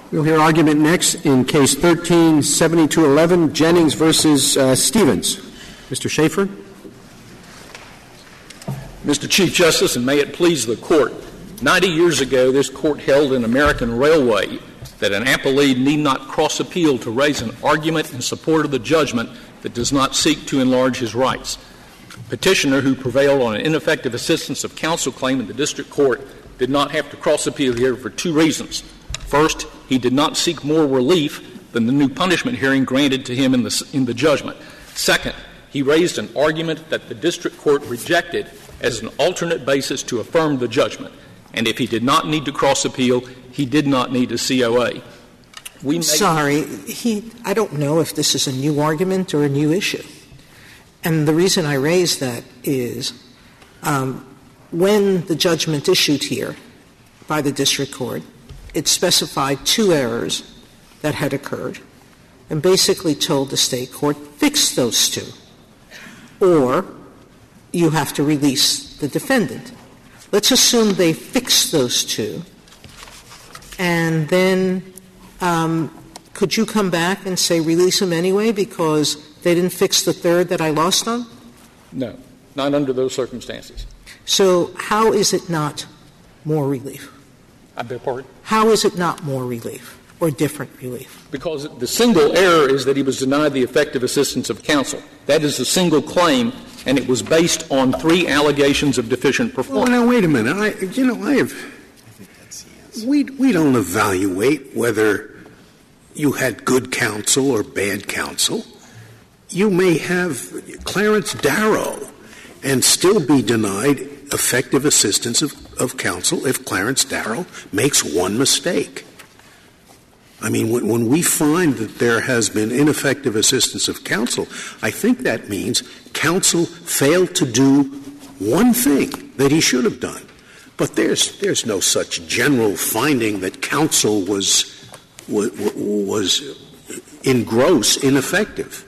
We'll hear argument next in Case 13-7211, Jennings versus Stevens. Mr. Schaefer. Mr. Chief Justice, and may it please the Court, 90 years ago this Court held in American Railway that an appellee need not cross-appeal to raise an argument in support of the judgment that does not seek to enlarge his rights. Petitioner who prevailed on an ineffective assistance of counsel claim in the district court did not have to cross-appeal here for two reasons. First, he did not seek more relief than the new punishment hearing granted to him in the judgment. Second, he raised an argument that the district court rejected as an alternate basis to affirm the judgment. And if he did not need to cross-appeal, he did not need a COA. I don't know if this is a new argument or a new issue. And the reason I raise that is when the judgment issued here by the district court, it specified two errors that had occurred and basically told the state court, fix those two, or you have to release the defendant. Let's assume they fixed those two, and then could you come back and say release them anyway because they didn't fix the third that I lost on? No, not under those circumstances. So how is it not more relief? I beg your pardon? How is it not more relief or different relief? Because the single error is that he was denied the effective assistance of counsel. That is a single claim, and it was based on three allegations of deficient performance. Well, now, wait a minute. We don't evaluate whether you had good counsel or bad counsel. You may have Clarence Darrow and still be denied effective assistance of counsel if Clarence Darrow makes one mistake. I mean, when we find that there has been ineffective assistance of counsel, I think that means counsel failed to do one thing that he should have done. But there's no such general finding that counsel was in gross ineffective.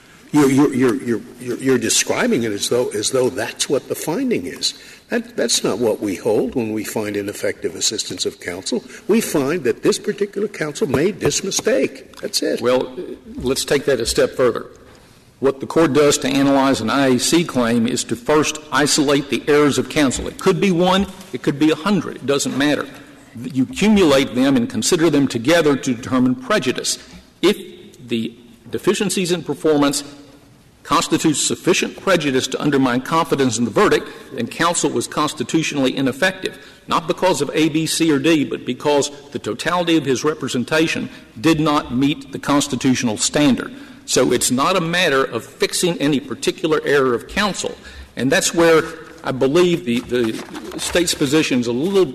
You're describing it as though that's what the finding is. That's not what we hold when we find ineffective assistance of counsel. We find that this particular counsel made this mistake. That's it. Well, let's take that a step further. What the Court does to analyze an IAC claim is to first isolate the errors of counsel. It could be one, it could be 100. It doesn't matter. You accumulate them and consider them together to determine prejudice. If the deficiencies in performance constitutes sufficient prejudice to undermine confidence in the verdict, then counsel was constitutionally ineffective, not because of A, B, C, or D, but because the totality of his representation did not meet the constitutional standard. So it's not a matter of fixing any particular error of counsel. And that's where I believe the State's position is a little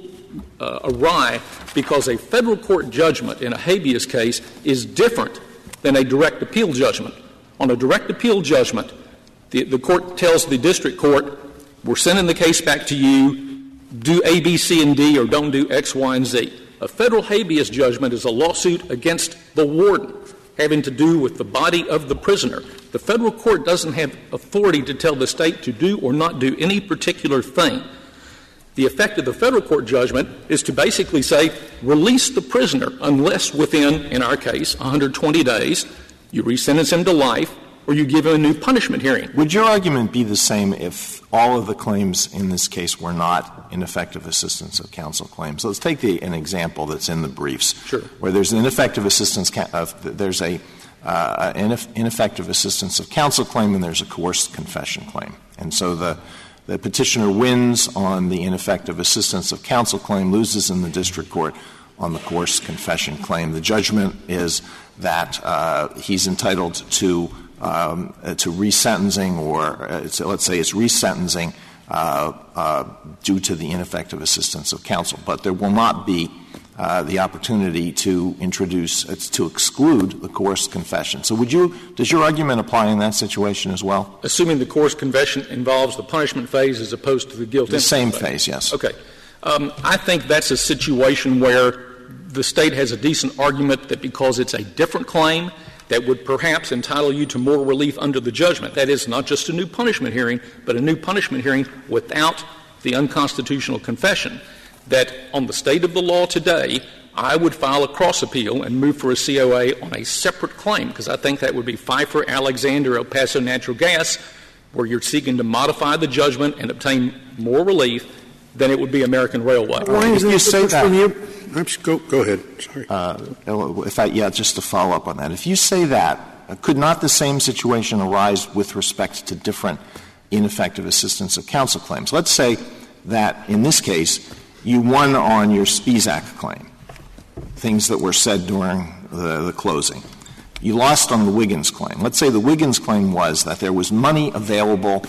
awry, because a federal court judgment in a habeas case is different than a direct appeal judgment. On a direct appeal judgment, the court tells the district court, we're sending the case back to you, do A, B, C, and D, or don't do X, Y, and Z. A federal habeas judgment is a lawsuit against the warden, having to do with the body of the prisoner. The federal court doesn't have authority to tell the state to do or not do any particular thing. The effect of the federal court judgment is to basically say, release the prisoner unless within, in our case, 120 days, you resentence him to life, or you give him a new punishment hearing. Would your argument be the same if all of the claims in this case were not ineffective assistance of counsel claims? So let's take an example that's in the briefs, sure, where there's an ineffective assistance there's a ineffective assistance of counsel claim and there's a coerced confession claim. And so the petitioner wins on the ineffective assistance of counsel claim, loses in the district court on the coerced confession claim. The judgment is that he's entitled to resentencing, or let's say it's resentencing due to the ineffective assistance of counsel. But there will not be the opportunity to exclude the coerced confession. So does your argument apply in that situation as well? Assuming the coerced confession involves the punishment phase as opposed to the guilt. The same phase, yes. Okay. I think that's a situation where the state has a decent argument that because it's a different claim that would perhaps entitle you to more relief under the judgment. That is, not just a new punishment hearing, but a new punishment hearing without the unconstitutional confession. That on the state of the law today, I would file a cross-appeal and move for a COA on a separate claim, because I think that would be Pfeiffer, Alexander, El Paso Natural Gas, where you're seeking to modify the judgment and obtain more relief than it would be American Railway. Why is you say that? Go ahead. Sorry. Just to follow up on that. If you say that, could not the same situation arise with respect to different ineffective assistance of counsel claims? Let's say that, in this case, you won on your Spisak claim, things that were said during the closing. You lost on the Wiggins claim. Let's say the Wiggins claim was that there was money available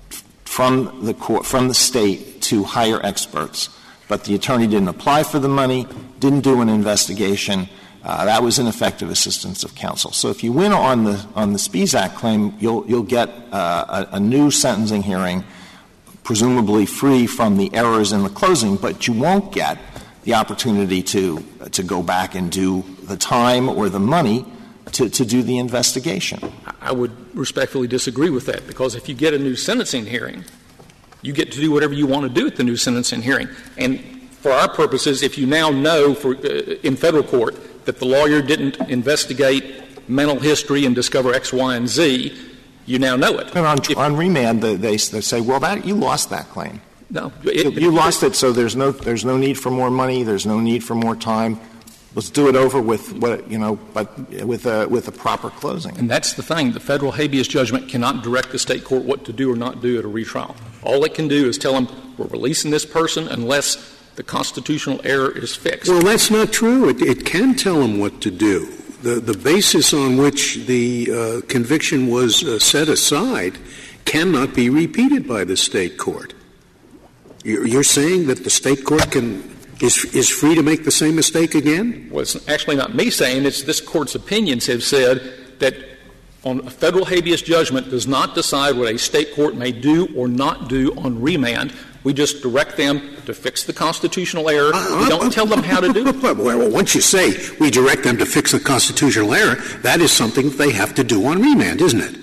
from the state to hire experts, but the attorney didn't apply for the money, didn't do an investigation. That was ineffective assistance of counsel. So if you win on the Spisak claim, you'll get a new sentencing hearing, presumably free from the errors in the closing, but you won't get the opportunity to go back and do the time or the money to do the investigation. I would respectfully disagree with that, because if you get a new sentencing hearing, you get to do whatever you want to do at the new sentencing hearing. And for our purposes, if you now know in federal court that the lawyer didn't investigate mental history and discover X, Y, and Z, you now know it. But on remand, they say, well, you lost that claim. No. You lost it, so there's no need for more money, there's no need for more time. Let's do it over with but with a proper closing. And that's the thing. The federal habeas judgment cannot direct the state court what to do or not do at a retrial. All it can do is tell them, we're releasing this person unless the constitutional error is fixed. Well, that's not true. It can tell them what to do. The basis on which the conviction was set aside cannot be repeated by the state court. You're saying that the state court is free to make the same mistake again? Well, it's actually not me saying. It's this Court's opinions have said that on a federal habeas judgment does not decide what a state court may do or not do on remand. We just direct them to fix the constitutional error. We don't tell them how to do it. Well, once you say we direct them to fix the constitutional error, that is something that they have to do on remand, isn't it?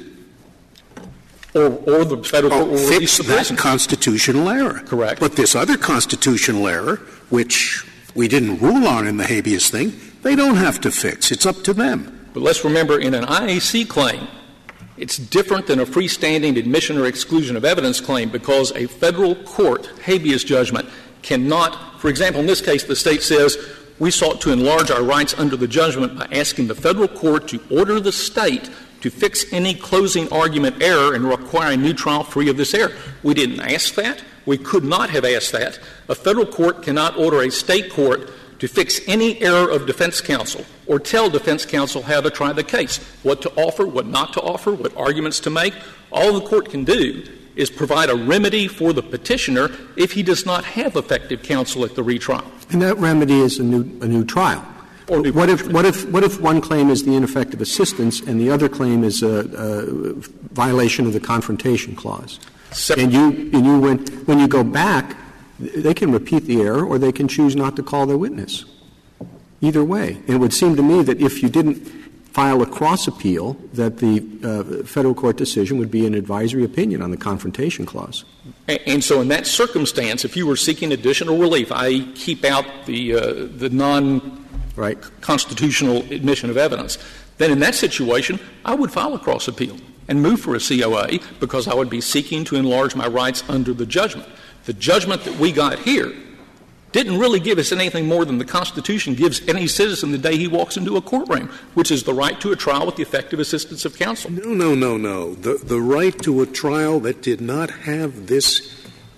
Or the federal court will fix that constitutional error. Correct. But this other constitutional error, which we didn't rule on in the habeas thing, they don't have to fix. It's up to them. But let's remember, in an IAC claim, it's different than a freestanding admission or exclusion of evidence claim, because a federal court habeas judgment cannot, for example, in this case, the state says we sought to enlarge our rights under the judgment by asking the federal court to order the state to fix any closing argument error and require a new trial free of this error. We didn't ask that. We could not have asked that. A federal court cannot order a state court to fix any error of defense counsel or tell defense counsel how to try the case, what to offer, what not to offer, what arguments to make. All the court can do is provide a remedy for the petitioner if he does not have effective counsel at the retrial. And that remedy is a new trial. Or what if one claim is the ineffective assistance and the other claim is a violation of the confrontation clause? And when you go back, they can repeat the error or they can choose not to call their witness. Either way. And it would seem to me that if you didn't file a cross-appeal, that the federal court decision would be an advisory opinion on the confrontation clause. And so in that circumstance, if you were seeking additional relief, i.e. keep out the non-constitutional admission of evidence, then in that situation, I would file a cross-appeal and move for a COA, because I would be seeking to enlarge my rights under the judgment. The judgment that we got here didn't really give us anything more than the Constitution gives any citizen the day he walks into a courtroom, which is the right to a trial with the effective assistance of counsel. No. The right to a trial that did not have this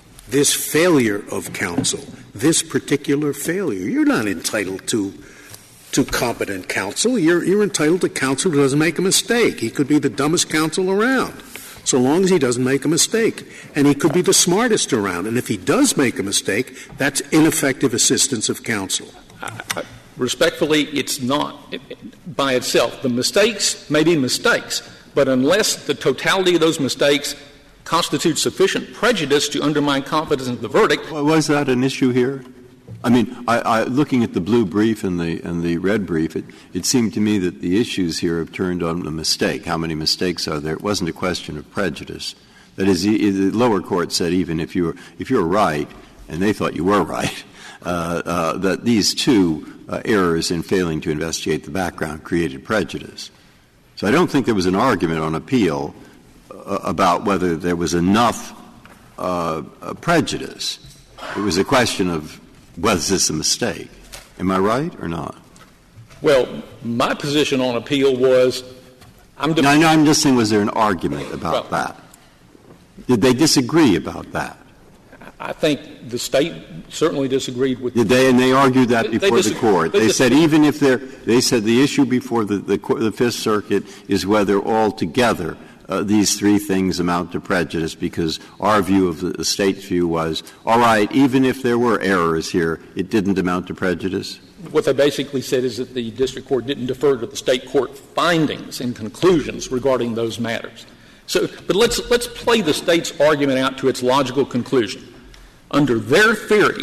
failure of counsel, this particular failure. You're not entitled to competent counsel. You're entitled to counsel who doesn't make a mistake. He could be the dumbest counsel around, so long as he doesn't make a mistake. And he could be the smartest around. And if he does make a mistake, that's ineffective assistance of counsel. Respectfully, it's not by itself. The mistakes may be mistakes, but unless the totality of those mistakes constitutes sufficient prejudice to undermine confidence in the verdict. Well, was that an issue here? I mean, looking at the blue brief and the red brief, it seemed to me that the issues here have turned on a mistake. How many mistakes are there? It wasn't a question of prejudice. That is, the lower court said even if you're right, and they thought you were right, that these two errors in failing to investigate the background created prejudice. So I don't think there was an argument on appeal about whether there was enough prejudice. It was a question of, was this a mistake? Am I right or not? Well, my position on appeal was I'm just saying, was there an argument about that? Did they disagree about that? I think the State certainly disagreed with. Did they? And they argued that before the Court. They said even if they said the issue before the Fifth Circuit is whether altogether these three things amount to prejudice, because our view of the State's view was, all right, even if there were errors here, it didn't amount to prejudice? What they basically said is that the district court didn't defer to the State court findings and conclusions regarding those matters. So, but let's play the State's argument out to its logical conclusion. Under their theory,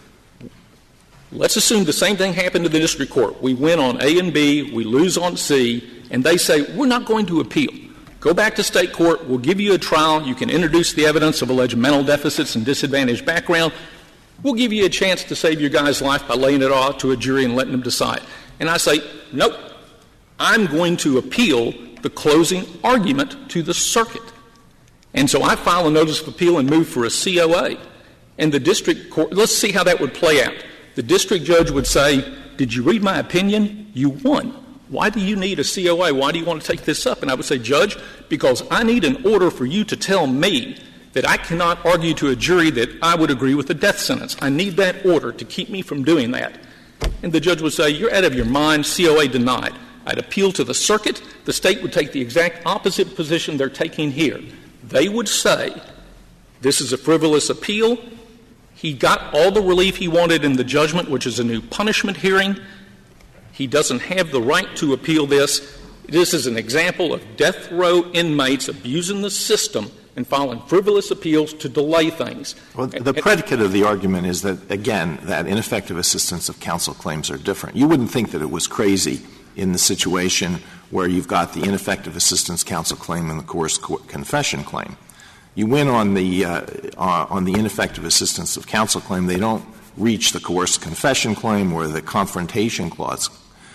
let's assume the same thing happened to the district court. We win on A and B, we lose on C, and they say, we're not going to appeal. Go back to State court, we'll give you a trial, you can introduce the evidence of alleged mental deficits and disadvantaged background. We'll give you a chance to save your guy's life by laying it off to a jury and letting them decide. And I say, nope, I'm going to appeal the closing argument to the circuit. And so I file a notice of appeal and move for a COA. And the district court, let's see how that would play out. The district judge would say, did you read my opinion? You won. Why do you need a COA? Why do you want to take this up? And I would say, Judge, because I need an order for you to tell me that I cannot argue to a jury that I would agree with the death sentence. I need that order to keep me from doing that. And the judge would say, you're out of your mind, COA denied. I'd appeal to the circuit. The State would take the exact opposite position they're taking here. They would say, this is a frivolous appeal. He got all the relief he wanted in the judgment, which is a new punishment hearing. He doesn't have the right to appeal this. This is an example of death row inmates abusing the system and filing frivolous appeals to delay things. Well, the predicate of the argument is that, again, that ineffective assistance of counsel claims are different. You wouldn't think that it was crazy in the situation where you've got the ineffective assistance counsel claim and the coerced confession claim. You win on the ineffective assistance of counsel claim. They don't reach the coerced confession claim or the confrontation clause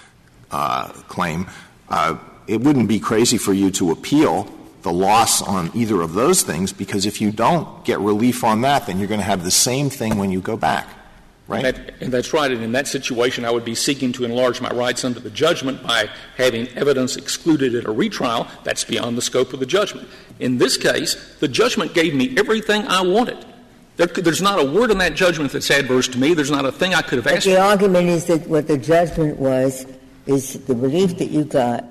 claim. It wouldn't be crazy for you to appeal the loss on either of those things, because if you don't get relief on that, then you're going to have the same thing when you go back, right? And that's right. And in that situation, I would be seeking to enlarge my rights under the judgment by having evidence excluded at a retrial. That's beyond the scope of the judgment. In this case, the judgment gave me everything I wanted. There's not a word in that judgment that's adverse to me. There's not a thing I could have asked for. The argument is that what the judgment was is the relief that you got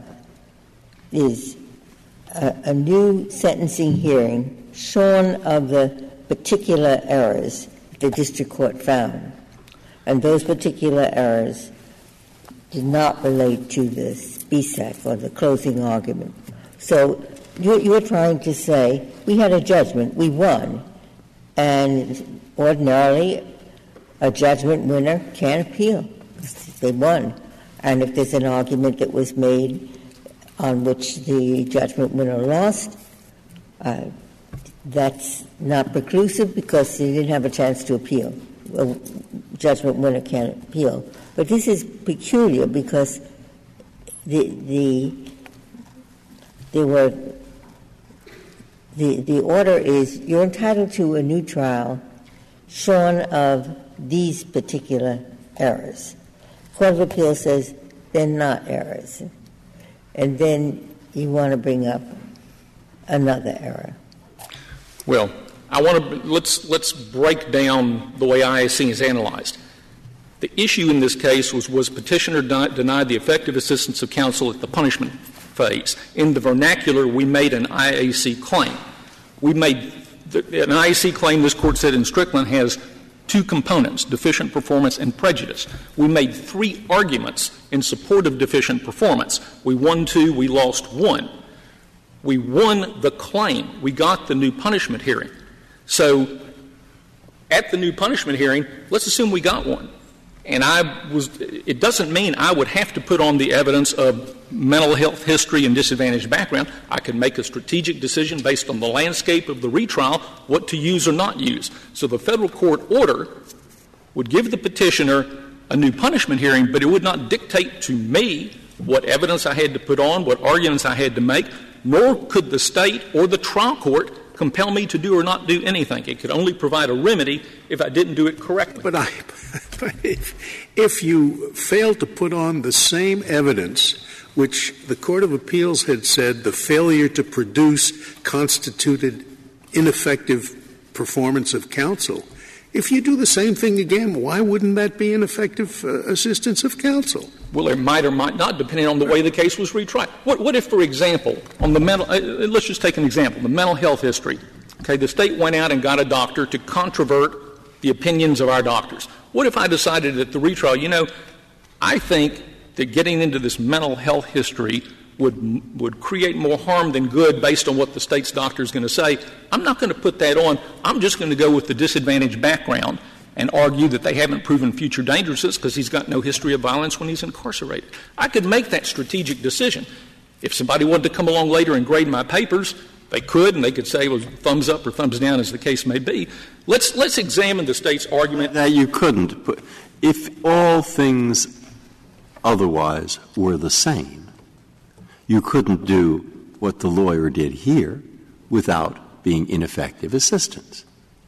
is a new sentencing hearing shorn of the particular errors the district court found. And those particular errors did not relate to the BSAC or the closing argument. So you're trying to say, we had a judgment, we won, and ordinarily a judgment winner can't appeal. They won. And if there's an argument that was made on which the judgment winner lost, that's not preclusive because they didn't have a chance to appeal. A judgment winner can't appeal. But this is peculiar because the order is you're entitled to a new trial shorn of these particular errors. Court of Appeal says they're not errors. And then you want to bring up another error. Well, I want to let's break down the way IAC is analyzed. The issue in this case was petitioner denied the effective assistance of counsel at the punishment phase. In the vernacular, we made an IAC claim. We made an IAC claim, this Court said in Strickland, has two components, deficient performance and prejudice. We made three arguments in support of deficient performance. We won two, we lost one. We won the claim. We got the new punishment hearing. So at the new punishment hearing, let's assume we got one. And it doesn't mean I would have to put on the evidence of mental health history and disadvantaged background. I can make a strategic decision based on the landscape of the retrial what to use or not use. So the federal court order would give the petitioner a new punishment hearing, but it would not dictate to me what evidence I had to put on, what arguments I had to make, nor could the State or the trial court compel me to do or not do anything. It could only provide a remedy if I didn't do it correctly. But if you failed to put on the same evidence which the Court of Appeals had said the failure to produce constituted ineffective performance of counsel, if you do the same thing again, why wouldn't that be ineffective assistance of counsel? Well, it might or might not, depending on the way the case was retried. What if, for example, on the mental let's just take an example, the mental health history. Okay, the State went out and got a doctor to controvert the opinions of our doctors. What if I decided at the retrial, I think that getting into this mental health history would create more harm than good based on what the State's doctor is going to say. I'm not going to put that on. I'm just going to go with the disadvantaged background and argue that they haven't proven future dangerousness because he's got no history of violence when he's incarcerated. I could make that strategic decision. If somebody wanted to come along later and grade my papers, they could, and they could say, well, thumbs up or thumbs down as the case may be. Let's examine the State's argument. Now, you couldn't. If all things otherwise were the same, you couldn't do what the lawyer did here without being ineffective assistance.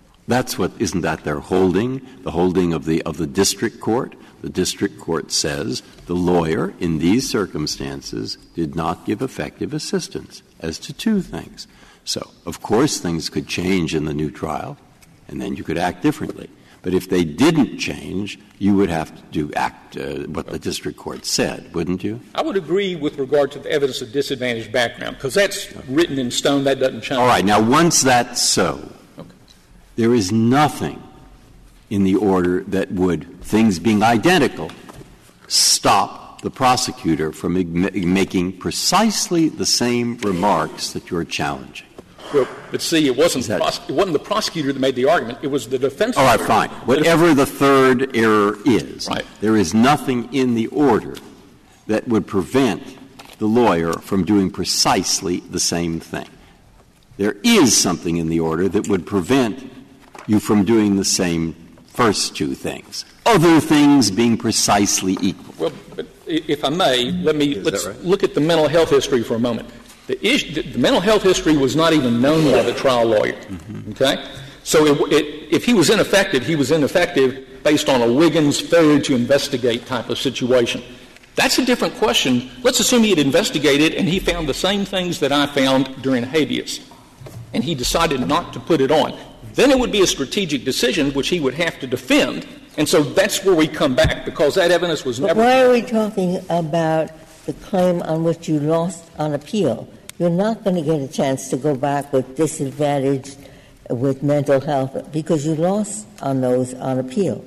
Isn't that their holding, the holding of the district court? The district court says the lawyer in these circumstances did not give effective assistance as to two things. So, of course, things could change in the new trial, and then you could act differently. But if they didn't change, you would have to act what the district court said, wouldn't you? I would agree with regard to the evidence of disadvantaged background, because that's written in stone. That doesn't change. All right. Now, once that's so, there is nothing in the order that would, things being identical, stop the prosecutor from making precisely the same remarks that you're challenging. Well, but see, it wasn't the prosecutor that made the argument. It was the defense lawyer. All right, fine. Whatever the third error is, right, there is nothing in the order that would prevent the lawyer from doing precisely the same thing. There is something in the order that would prevent you from doing the same first two things, other things being precisely equal. Well, but if I may, let's look at the mental health history for a moment. The mental health history was not even known by the trial lawyer. Mm-hmm. Okay? So if he was ineffective based on a Wiggins failure to investigate type of situation. That's a different question. Let's assume he had investigated and he found the same things that I found during habeas, and he decided not to put it on. Then it would be a strategic decision which he would have to defend, and so that's where we come back, because that evidence was never... But why are we talking about the claim on which you lost on appeal? You're not going to get a chance to go back with disadvantaged with mental health because you lost on those on appeal.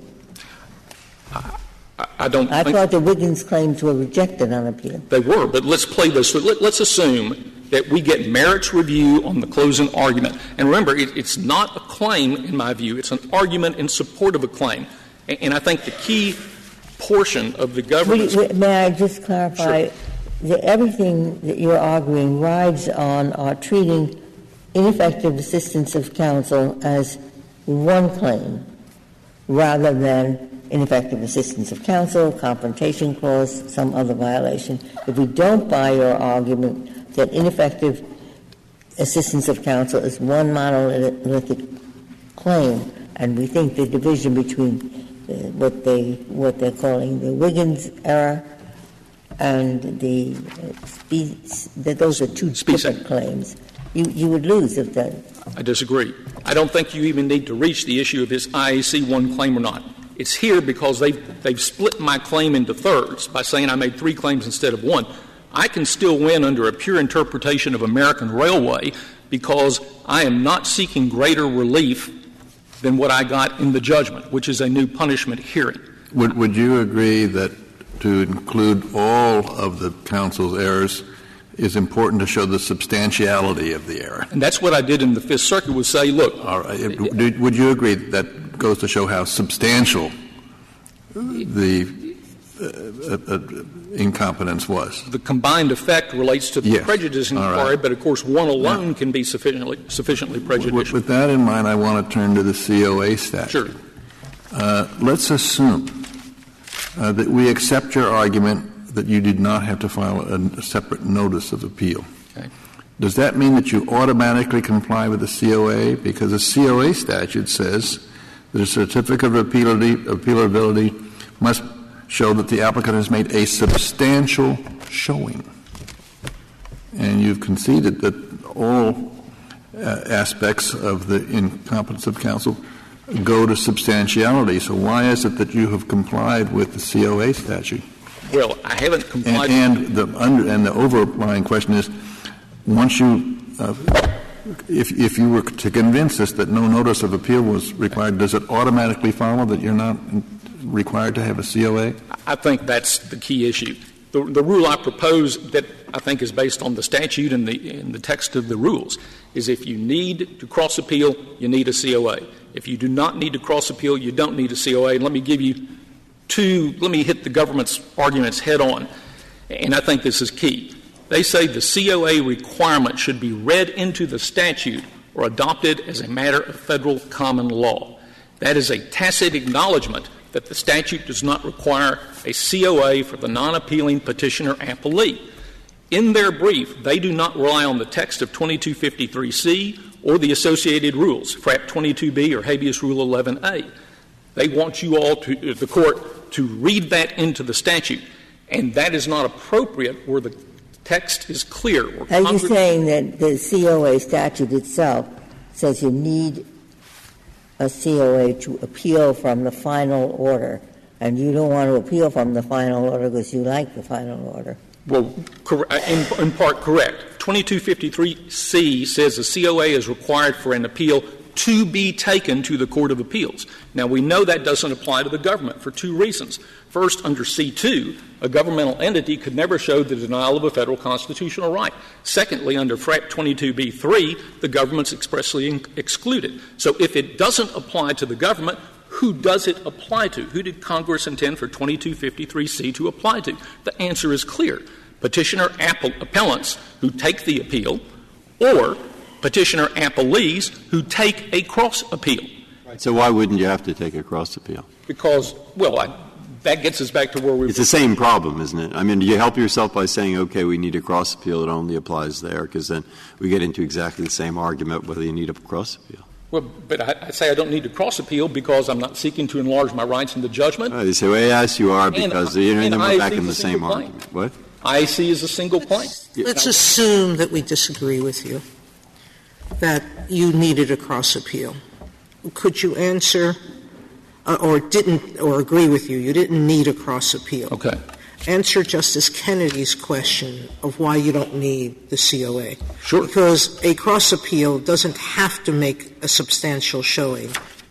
I thought the Wiggins claims were rejected on appeal. They were, but let's play this. Let's assume that we get merits review on the closing argument. And remember, it's not a claim, in my view. It's an argument in support of a claim. And I think the key portion of the government's... May I just clarify? Sure. Everything that you're arguing rides on treating ineffective assistance of counsel as one claim rather than ineffective assistance of counsel, confrontation clause, some other violation. If we don't buy your argument that ineffective assistance of counsel is one monolithic claim, and we think the division between what they're calling the Wiggins error and that those are two different claims, you would lose if that. I disagree. I don't think you even need to reach the issue of this IAC one claim or not. It's here because they've split my claim into thirds by saying I made three claims instead of one. I can still win under a pure interpretation of American Railway because I am not seeking greater relief than what I got in the judgment, which is a new punishment hearing. Would you agree that to include all of the counsel's errors is important to show the substantiality of the error? And that's what I did in the Fifth Circuit, was say, look. All right. Would you agree that goes to show how substantial the incompetence was? The combined effect relates to the prejudice inquiry, but of course one alone can be sufficiently prejudicial. With that in mind, I want to turn to the COA statute. Sure. Let's assume that we accept your argument that you did not have to file a separate notice of appeal. Okay. Does that mean that you automatically comply with the COA? Because the COA statute says that a certificate of appealability must show that the applicant has made a substantial showing. And you've conceded that all aspects of the incompetence of counsel go to substantiality. So why is it that you have complied with the COA statute? Well, I haven't complied. And the overlying question is, once you, if you were to convince us that no notice of appeal was required, does it automatically follow that you're not required to have a COA? I think that's the key issue. The rule I propose that I think is based on the statute and the text of the rules is if you need to cross appeal, you need a COA. If you do not need to cross appeal, you don't need a COA. And let me give you let me hit the government's arguments head on. And I think this is key. They say the COA requirement should be read into the statute or adopted as a matter of federal common law. That is a tacit acknowledgement that the statute does not require a COA for the non-appealing petitioner appellee. In their brief, they do not rely on the text of 2253C or the associated rules, FRAP 22B or habeas rule 11A. They want you all the court to read that into the statute, and that is not appropriate where the text is clear. Are you saying that the COA statute itself says you need a COA to appeal from the final order, and you don't want to appeal from the final order because you like the final order? Well, in part correct. 2253C says a COA is required for an appeal to be taken to the Court of Appeals. Now, we know that doesn't apply to the government for two reasons. First, under C-2, a governmental entity could never show the denial of a federal constitutional right. Secondly, under FRAP 22B-3, the government's expressly excluded. So if it doesn't apply to the government, who does it apply to? Who did Congress intend for 2253C to apply to? The answer is clear. Petitioner appellants who take the appeal or petitioner appellees who take a cross appeal. Right. So why wouldn't you have to take a cross appeal? Because, that gets us back to where we were. It's the same problem, isn't it? I mean, do you help yourself by saying, okay, we need a cross appeal, it only applies there, because then we get into exactly the same argument whether you need a cross appeal. Well, but I say I don't need to cross appeal because I'm not seeking to enlarge my rights in the judgment. They say, well, yes, you are, because we're back in the same argument. What? IAC is a single claim. Let's assume that we disagree with you, that you needed a cross appeal. Could you answer or agree with you didn't need a cross appeal? Okay. Answer Justice Kennedy's question of why you don't need the COA. Sure. Because a cross appeal doesn't have to make a substantial showing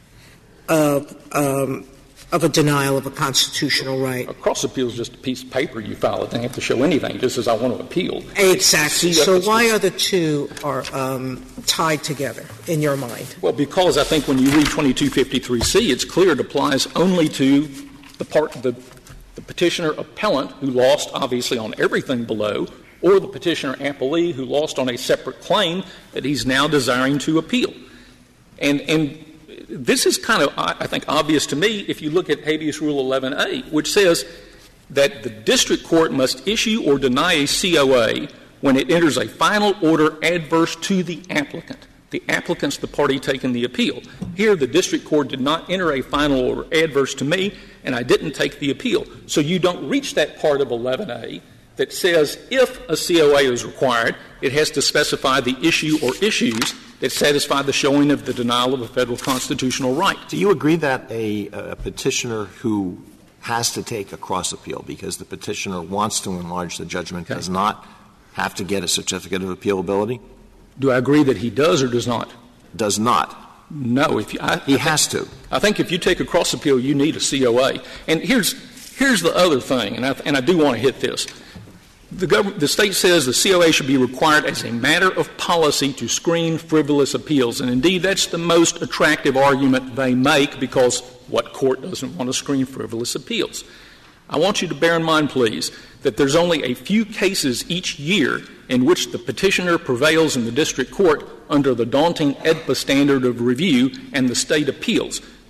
of a denial of a constitutional right. A cross appeal is just a piece of paper you file. It doesn't have to show anything, just as I want to appeal. Exactly. So why are the two tied together in your mind? Well, because I think when you read 2253C, it's clear it applies only to the petitioner appellant who lost, obviously, on everything below, or the petitioner appellee who lost on a separate claim that he's now desiring to appeal. And this is kind of, I think, obvious to me if you look at habeas rule 11A, which says that the district court must issue or deny a COA when it enters a final order adverse to the applicant. The applicant's the party taking the appeal. Here, the district court did not enter a final order adverse to me, and I didn't take the appeal. So you don't reach that part of 11A that says if a COA is required, it has to specify the issue or issues that satisfy the showing of the denial of a federal constitutional right. Do you agree that a petitioner who has to take a cross appeal because the petitioner wants to enlarge the judgment does not have to get a certificate of appealability? Do I agree that he does or does not? Does not. No. He has to. I think if you take a cross appeal, you need a COA. And here's the other thing, and I do want to hit this. The state says the COA should be required as a matter of policy to screen frivolous appeals. And indeed, that's the most attractive argument they make, because what court doesn't want to screen frivolous appeals? I want you to bear in mind, please, that there's only a few cases each year in which the petitioner prevails in the district court under the daunting AEDPA standard of review and the state appeals.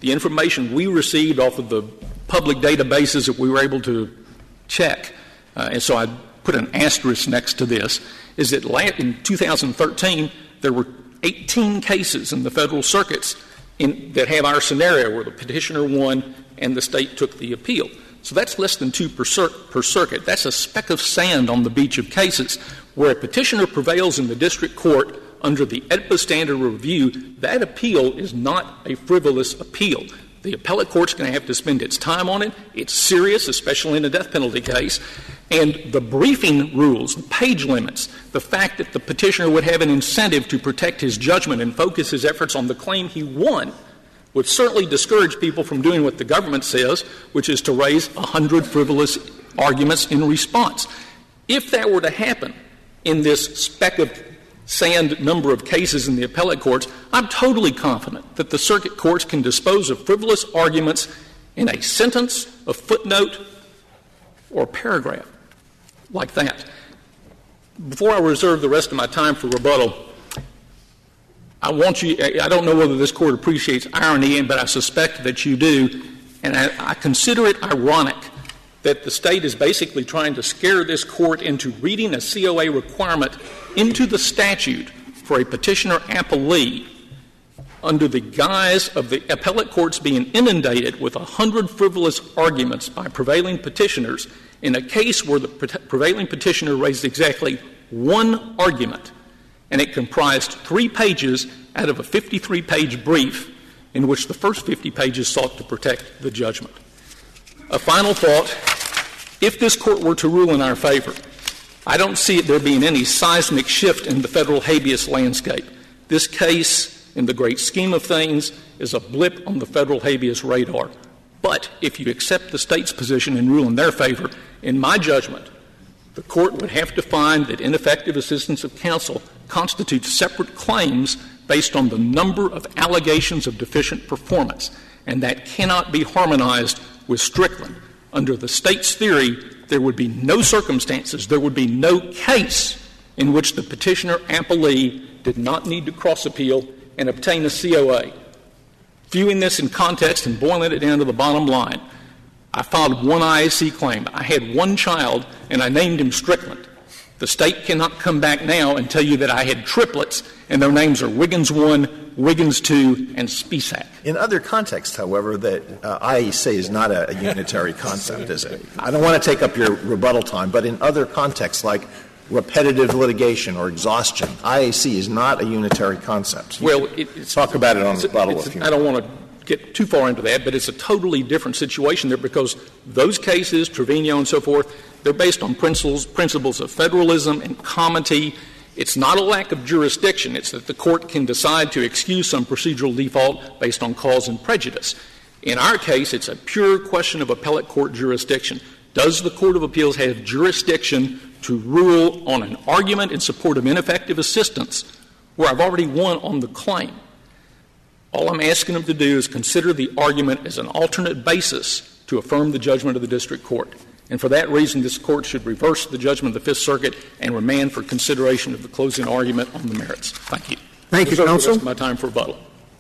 the information we received off of the public databases that we were able to check, and so I put an asterisk next to this, is that in 2013 there were 18 cases in the federal circuits that have our scenario where the petitioner won and the state took the appeal. So that's less than 2 per circuit. That's a speck of sand on the beach of cases. Where a petitioner prevails in the district court under the AEDPA standard review, that appeal is not a frivolous appeal. The appellate court's going to have to spend its time on it. It's serious, especially in a death penalty case. And the briefing rules, the page limits, the fact that the petitioner would have an incentive to protect his judgment and focus his efforts on the claim he won would certainly discourage people from doing what the government says, which is to raise 100 frivolous arguments in response. If that were to happen in this speck of sand number of cases in the appellate courts, I'm totally confident that the circuit courts can dispose of frivolous arguments in a sentence, a footnote, or a paragraph like that. Before I reserve the rest of my time for rebuttal, I don't know whether this Court appreciates irony, but I suspect that you do, and I consider it ironic that the State is basically trying to scare this Court into reading a COA requirement into the statute for a petitioner appellee under the guise of the appellate courts being inundated with 100 frivolous arguments by prevailing petitioners in a case where the prevailing petitioner raised exactly one argument, and it comprised 3 pages out of a 53-page brief in which the first 50 pages sought to protect the judgment. A final thought. If this Court were to rule in our favor, I don't see there being any seismic shift in the federal habeas landscape. This case, in the great scheme of things, is a blip on the federal habeas radar. But if you accept the State's position and rule in their favor, in my judgment, the Court would have to find that ineffective assistance of counsel constitutes separate claims based on the number of allegations of deficient performance, and that cannot be harmonized with Strickland. Under the State's theory, there would be no circumstances, there would be no case in which the petitioner appellee did not need to cross-appeal and obtain a COA. Viewing this in context and boiling it down to the bottom line, I filed one IAC claim. I had one child, and I named him Strickland. The State cannot come back now and tell you that I had triplets, and their names are Wiggins 1, Wiggins 2, and Spisak. In other contexts, however, that IAC is not a unitary concept, is it? I don't want to take up your rebuttal time, but in other contexts like repetitive litigation or exhaustion, IAC is not a unitary concept. Well, talk about it on rebuttal. I don't want to get too far into that, but it's a totally different situation there because those cases, Trevino and so forth, they're based on principles of federalism and comity. It's not a lack of jurisdiction. It's that the Court can decide to excuse some procedural default based on cause and prejudice. In our case, it's a pure question of appellate court jurisdiction. Does the Court of Appeals have jurisdiction to rule on an argument in support of ineffective assistance where I've already won on the claim? All I'm asking them to do is consider the argument as an alternate basis to affirm the judgment of the district court. And for that reason, this Court should reverse the judgment of the Fifth Circuit and remand for consideration of the closing argument on the merits. Thank you. Thank you, counsel. The rest of my time for rebuttal.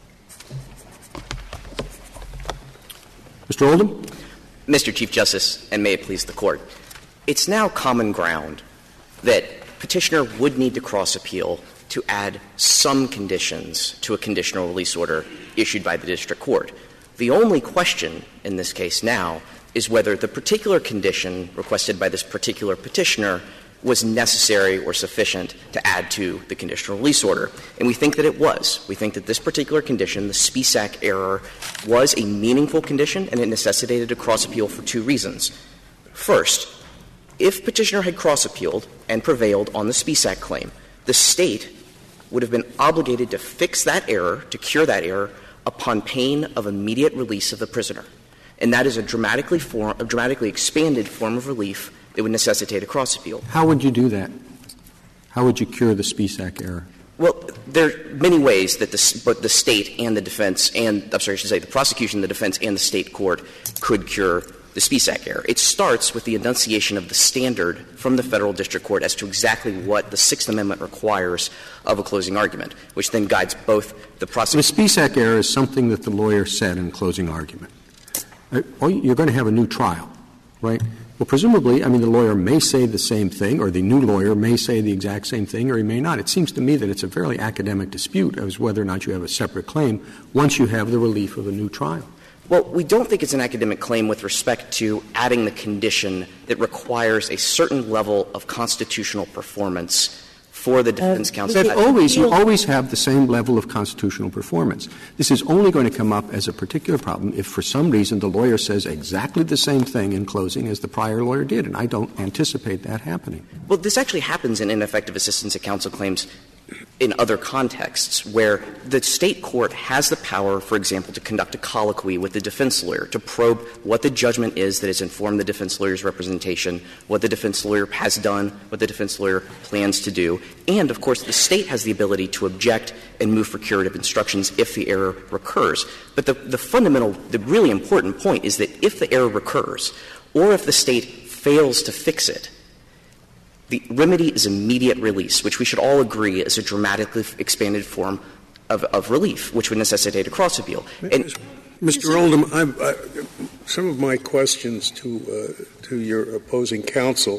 Mr. Oldham. Mr. Chief Justice, and may it please the Court, it's now common ground that petitioner would need to cross-appeal to add some conditions to a conditional release order issued by the district court. The only question in this case now is whether the particular condition requested by this particular petitioner was necessary or sufficient to add to the conditional release order. And we think that it was. We think that this particular condition, the Spisak error, was a meaningful condition and it necessitated a cross-appeal for 2 reasons. First, if petitioner had cross-appealed and prevailed on the Spisak claim, the State would have been obligated to fix that error, to cure that error, upon pain of immediate release of the prisoner. And that is a dramatically expanded form of relief that would necessitate a cross-appeal. How would you do that? How would you cure the Spisak error? Well, there are many ways that the State and the defense and — I'm sorry, I should say the prosecution, the defense, and the State court could cure the Spisak error. It starts with the enunciation of the standard from the Federal District Court as to exactly what the Sixth Amendment requires of a closing argument, which then guides both the prosecution. The Spisak error is something that the lawyer said in closing argument. You're going to have a new trial, right? Well, presumably, the lawyer may say the same thing, or the new lawyer may say the exact same thing, or he may not. It seems to me that it's a fairly academic dispute as whether or not you have a separate claim once you have the relief of a new trial. Well, we don't think it's an academic claim with respect to adding the condition that requires a certain level of constitutional performance for the defense counsel. You always have the same level of constitutional performance. This is only going to come up as a particular problem if for some reason the lawyer says exactly the same thing in closing as the prior lawyer did, and I don't anticipate that happening. Well, this actually happens in ineffective assistance of counsel claims in other contexts where the state court has the power, for example, to conduct a colloquy with the defense lawyer, to probe what the judgment is that has informed the defense lawyer's representation, what the defense lawyer has done, what the defense lawyer plans to do. And, of course, the state has the ability to object and move for curative instructions if the error recurs. But the fundamental, the really important point is that if the error recurs, or if the state fails to fix it, the remedy is immediate release, which we should all agree is a dramatically expanded form of relief, which would necessitate a cross appeal. And Mr. Oldham, some of my questions to your opposing counsel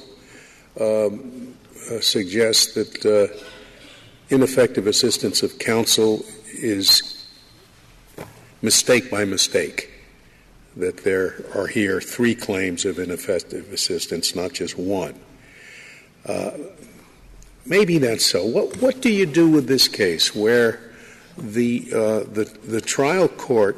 suggest that ineffective assistance of counsel is mistake by mistake, that there are here 3 claims of ineffective assistance, not just one. Maybe that's so. What do you do with this case where the trial court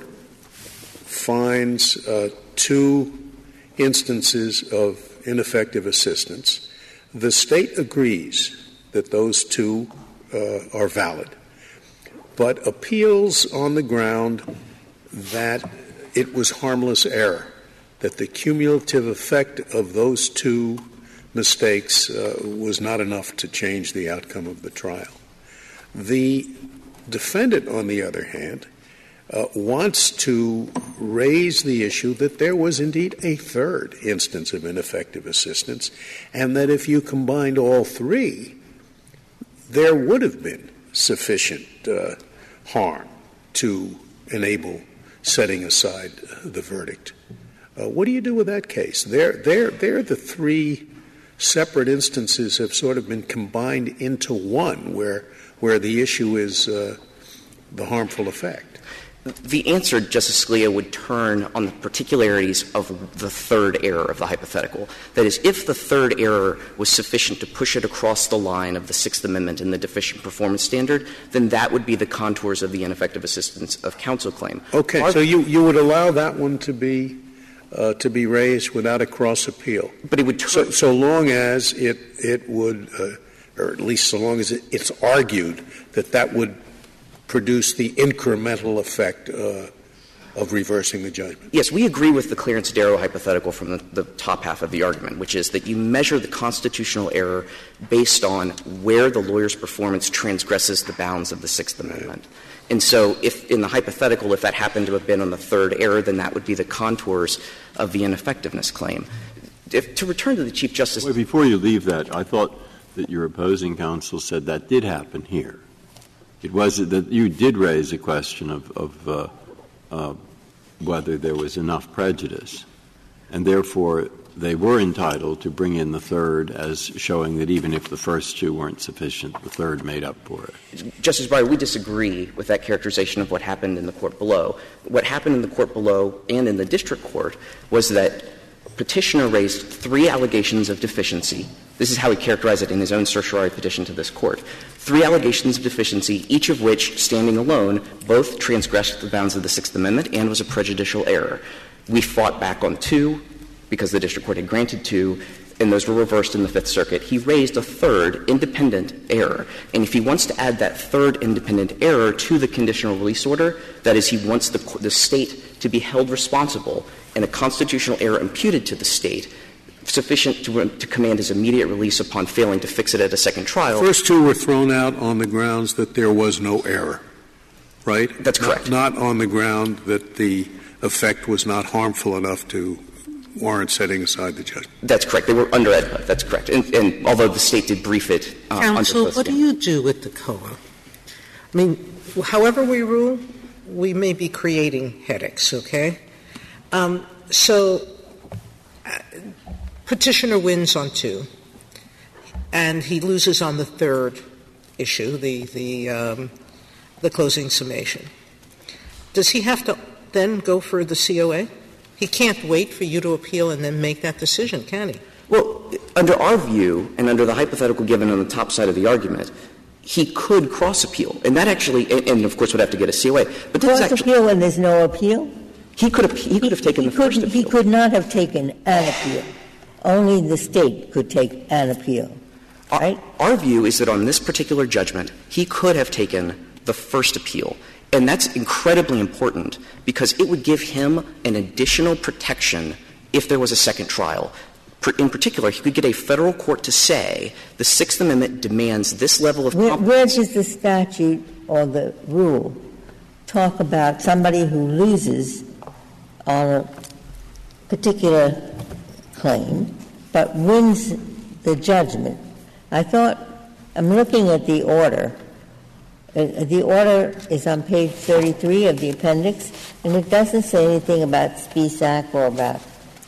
finds 2 instances of ineffective assistance? The state agrees that those 2 are valid, but appeals on the ground that it was harmless error, that the cumulative effect of those 2 mistakes was not enough to change the outcome of the trial. The defendant, on the other hand, wants to raise the issue that there was indeed a 3rd instance of ineffective assistance, and that if you combined all 3, there would have been sufficient harm to enable setting aside the verdict. What do you do with that case? There the 3 separate instances have sort of been combined into one where the issue is the harmful effect. The answer, Justice Scalia, would turn on the particularities of the 3rd error of the hypothetical. That is, if the 3rd error was sufficient to push it across the line of the Sixth Amendment and the deficient performance standard, then that would be the contours of the ineffective assistance of counsel claim. Okay, so you would allow that one to be raised without a cross appeal. But it would so long as it would, or at least so long as it's argued that would produce the incremental effect of reversing the judgment. Yes, we agree with the Clarence-Darrow hypothetical from the top half of the argument, which is that you measure the constitutional error based on where the lawyer's performance transgresses the bounds of the Sixth Amendment. And so if in the hypothetical, if that happened to have been on the 3rd error, then that would be the contours of the ineffectiveness claim. To return to the Chief Justice — Well, before you leave that, I thought that your opposing counsel said that did happen here. It was that you did raise a question of whether there was enough prejudice, and therefore they were entitled to bring in the 3rd as showing that even if the first 2 weren't sufficient, the 3rd made up for it. Justice Breyer, we disagree with that characterization of what happened in the court below. What happened in the court below and in the district court was that Petitioner raised 3 allegations of deficiency. This is how he characterized it in his own certiorari petition to this Court. 3 allegations of deficiency, each of which, standing alone, both transgressed the bounds of the Sixth Amendment and was a prejudicial error. We fought back on 2 because the district court had granted 2, and those were reversed in the Fifth Circuit. He raised a 3rd independent error. And if he wants to add that 3rd independent error to the conditional release order, that is, he wants the State to be held responsible and a constitutional error imputed to the State sufficient to command his immediate release upon failing to fix it at a second trial. The first 2 were thrown out on the grounds that there was no error, right? That's correct. Not on the ground that the effect was not harmful enough to warrant setting aside the judgment. That's correct. They were under AEDPA. That's correct. And although the State did brief it Counsel, what do you do with the COA? I mean, however we rule, we may be creating headaches, okay? Petitioner wins on 2, and he loses on the 3rd issue, the closing summation. Does he have to then go for the COA? He can't wait for you to appeal and then make that decision, can he? Well, under our view, and under the hypothetical given on the top side of the argument, he could cross-appeal. And that actually — and, of course, would have to get a COA. But cross-appeal when there's no appeal? He could have taken the first appeal. He could not have taken an appeal. Only the State could take an appeal, right? Our view is that on this particular judgment, he could have taken the first appeal. And that's incredibly important because it would give him an additional protection if there was a second trial. In particular, he could get a Federal court to say the Sixth Amendment demands this level of competence. Where does the statute or the rule talk about somebody who loses on a particular claim but wins the judgment? I thought — I'm looking at the order. The order is on page 33 of the appendix, and it doesn't say anything about Spisak or about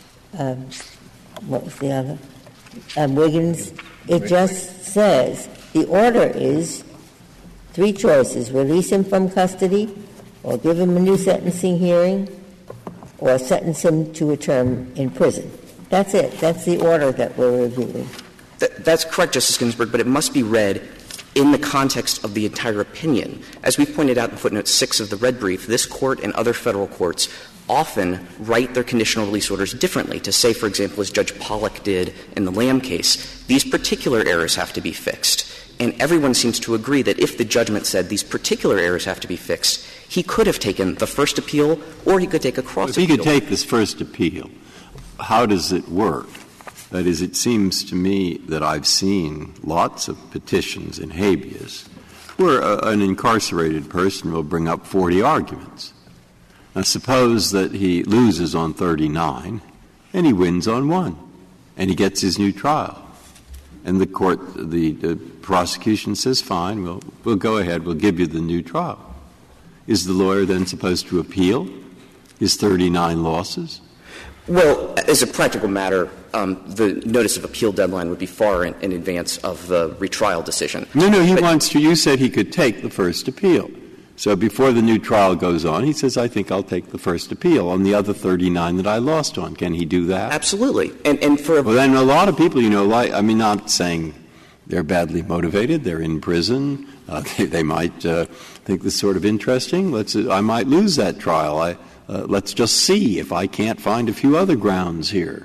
what was the other? Wiggins. It just says the order is 3 choices: release him from custody, or give him a new sentencing hearing, or sentence him to a term in prison. That's it. That's the order that we're reviewing. That's correct, Justice Ginsburg, but it must be read in the context of the entire opinion. As we pointed out in footnote 6 of the red brief, this Court and other Federal courts often write their conditional release orders differently to say, for example, as Judge Pollack did in the Lamb case, these particular errors have to be fixed. And everyone seems to agree that if the judgment said these particular errors have to be fixed, he could have taken the first appeal or he could take a cross-appeal. If he could take this first appeal, how does it work? That is, it seems to me that I've seen lots of petitions in habeas where an incarcerated person will bring up 40 arguments. Now, suppose that he loses on 39 and he wins on 1 and he gets his new trial. And the court, the prosecution says, fine, we'll go ahead, we'll give you the new trial. Is the lawyer then supposed to appeal his 39 losses? Well, as a practical matter, the notice of appeal deadline would be far in advance of the retrial decision. No, he wants to. You said he could take the first appeal. So before the new trial goes on, he says, I think I'll take the first appeal on the other 39 that I lost on. Can he do that? Absolutely. And for well, then a lot of people, not saying they're badly motivated, they're in prison, they might think this is sort of interesting. I might lose that trial. Let's just see if I can't find a few other grounds here.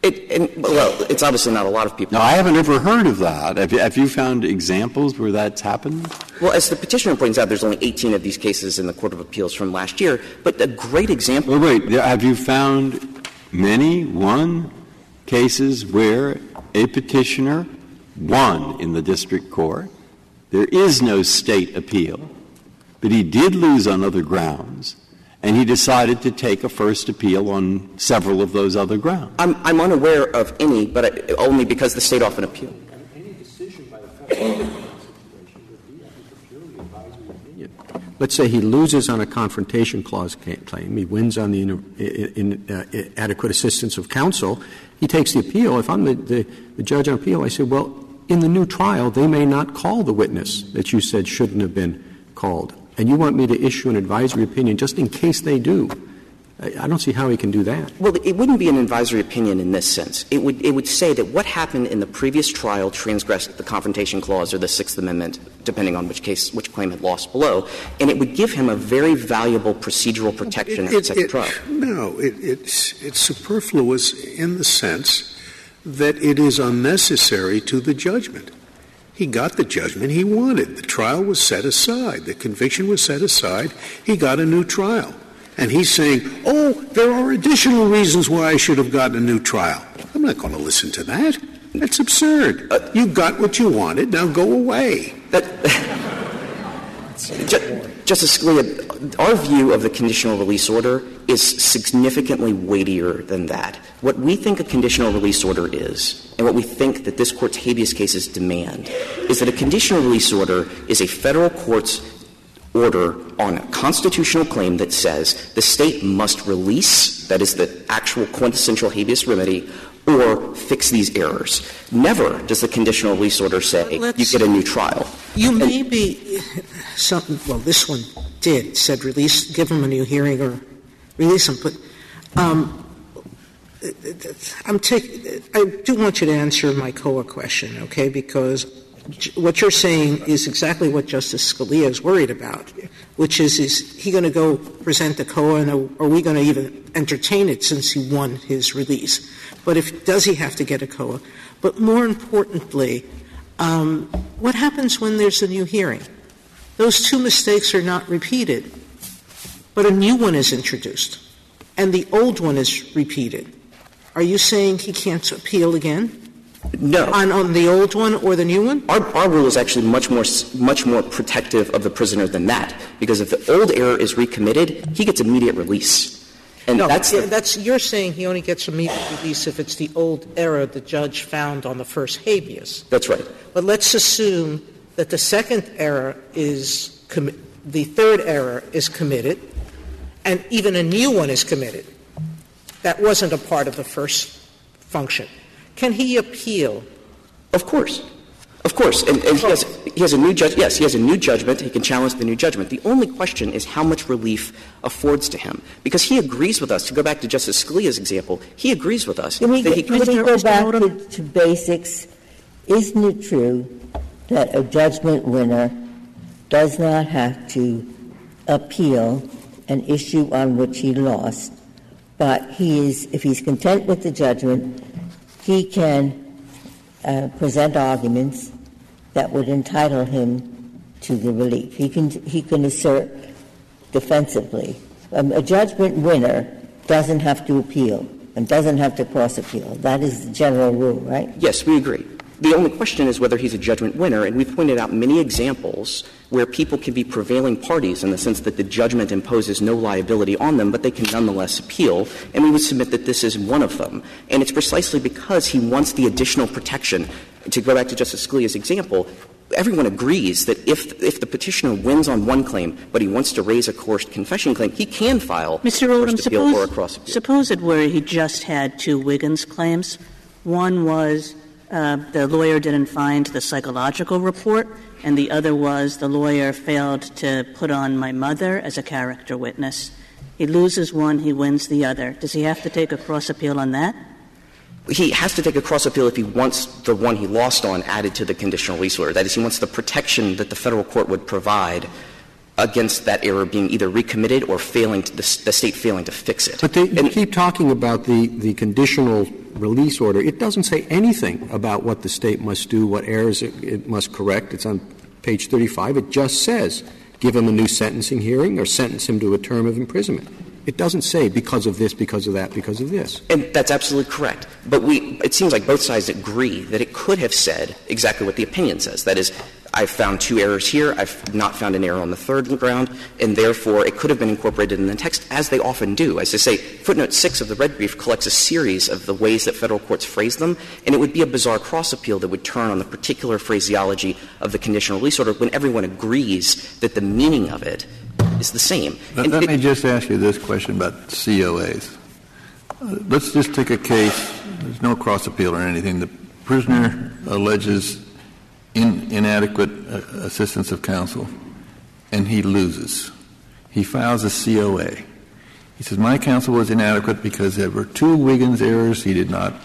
It's obviously not a lot of people. No, I haven't ever heard of that. Have you found examples where that's happened? Well, as the petitioner points out, there's only 18 of these cases in the Court of Appeals from last year. But a great example. Wait. Have you found many cases where a petitioner won in the district court? There is no state appeal, but he did lose on other grounds. And he decided to take a first appeal on several of those other grounds. I'm unaware of any, but only because the State often appeals. Any decision by the Federal situation would be, I think, a purely advisory opinion. Let's say he loses on a confrontation clause claim. He wins on the adequate assistance of counsel. He takes the appeal. If I'm the judge on appeal, I say, well, in the new trial, they may not call the witness that you said shouldn't have been called. And you want me to issue an advisory opinion just in case they do. I don't see how he can do that. Well, it wouldn't be an advisory opinion in this sense. It would say that what happened in the previous trial transgressed the Confrontation Clause or the Sixth Amendment, depending on which claim had lost below, and it would give him a very valuable procedural protection at the second trial. No, it's superfluous in the sense that it is unnecessary to the judgment. He got the judgment he wanted. The trial was set aside. The conviction was set aside. He got a new trial. And he's saying, oh, there are additional reasons why I should have gotten a new trial. I'm not going to listen to that. That's absurd. You got what you wanted. Now go away. Justice Scalia, our view of the conditional release order is significantly weightier than that. What we think a conditional release order is, and what we think that this Court's habeas cases demand, is that a conditional release order is a Federal court's order on a constitutional claim that says the State must release, that is the actual quintessential habeas remedy, or fix these errors. Never does the conditional release order say you get a new trial. You may be something. Well, this one did said release, give him a new hearing, or release him. But I do want you to answer my COA question, okay? Because what you're saying is exactly what Justice Scalia is worried about, which is he going to go present the COA, and are we going to even entertain it since he won his release? But does he have to get a COA? But more importantly, what happens when there's a new hearing? Those two mistakes are not repeated, but a new one is introduced, and the old one is repeated. Are you saying he can't appeal again? No. On the old one or the new one? Our rule is actually much more protective of the prisoner than that, because if the old error is recommitted, he gets immediate release. And you're saying he only gets immediate release if it's the old error the judge found on the first habeas. That's right. But let's assume that the second error is the third error is committed, and even a new one is committed. That wasn't a part of the first function. Can he appeal? Of course. Of course. And he has a new yes, he has a new judgment. He can challenge the new judgment. The only question is how much relief affords to him. Because he agrees with us, to go back to Justice Scalia's example, he agrees with us. Can we go back to basics? Isn't it true that a judgment winner does not have to appeal an issue on which he lost, but if he's content with the judgment, he can present arguments that would entitle him to the relief. He can assert defensively. A judgment winner doesn't have to appeal and doesn't have to cross-appeal. That is the general rule, right? Yes, we agree. The only question is whether he's a judgment winner, and we've pointed out many examples where people can be prevailing parties in the sense that the judgment imposes no liability on them, but they can nonetheless appeal, and we would submit that this is one of them. And it's precisely because he wants the additional protection. To go back to Justice Scalia's example, everyone agrees that if the petitioner wins on one claim, but he wants to raise a coerced confession claim, he can file Mr. a first appeal or a cross appeal. Suppose it were he just had two Wiggins claims. One was the lawyer didn't find the psychological report, and the other was the lawyer failed to put on my mother as a character witness. He loses one, he wins the other. Does he have to take a cross-appeal on that? He has to take a cross-appeal if he wants the one he lost on added to the conditional release order. That is, he wants the protection that the Federal court would provide against that error being either recommitted or the State failing to fix it. But you keep talking about the conditional release order. It doesn't say anything about what the State must do, what errors it must correct. It's on page 35. It just says give him a new sentencing hearing or sentence him to a term of imprisonment. It doesn't say because of this, because of that, because of this. And that's absolutely correct. But it seems like both sides agree that it could have said exactly what the opinion says. That is, I've found two errors here, I've not found an error on the third ground, and therefore it could have been incorporated in the text, as they often do. As I say, footnote 6 of the red brief collects a series of the ways that Federal courts phrase them, and it would be a bizarre cross-appeal that would turn on the particular phraseology of the conditional release order when everyone agrees that the meaning of it is the same. Let me just ask you this question about COAs. Let's just take a case. There's no cross-appeal or anything. The prisoner alleges inadequate assistance of counsel, and he loses. He files a COA. He says, my counsel was inadequate because there were two Wiggins errors. He did not